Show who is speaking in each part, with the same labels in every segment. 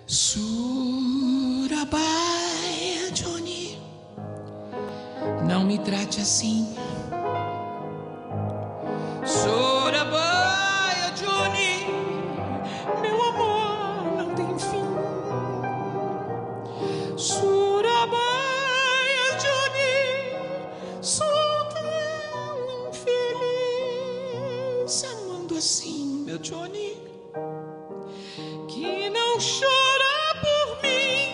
Speaker 1: Surabaya, Johnny, não me trate assim. Surabaya, Johnny, meu amor não tem fim. Surabaya, Johnny, sou tão infeliz amando assim, meu Johnny, que não chora por mim.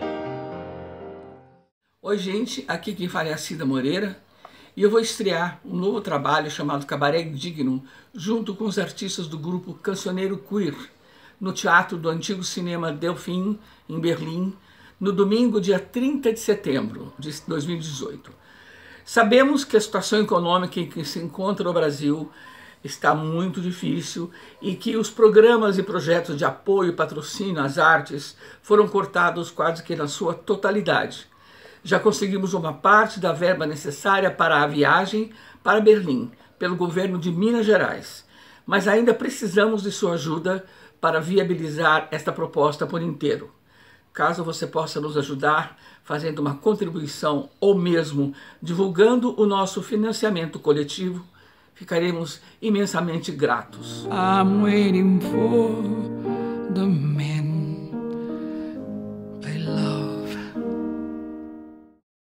Speaker 2: Oi gente, aqui quem fala é a Cida Moreira e eu vou estrear um novo trabalho chamado Cabaré Indignum junto com os artistas do grupo Cancioneiro Queer no Teatro do Antigo Cinema Delfim, em Berlim, no domingo, dia 30 de setembro de 2018. Sabemos que a situação econômica em que se encontra o Brasil está muito difícil e que os programas e projetos de apoio e patrocínio às artes foram cortados quase que na sua totalidade. Já conseguimos uma parte da verba necessária para a viagem para Berlim, pelo governo de Minas Gerais, mas ainda precisamos de sua ajuda para viabilizar esta proposta por inteiro. Caso você possa nos ajudar fazendo uma contribuição ou mesmo divulgando o nosso financiamento coletivo, ficaremos imensamente gratos.
Speaker 1: I'm waiting for the